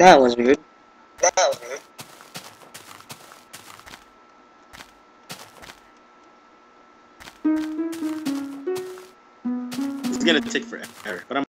That was weird. It's gonna take forever, but I'm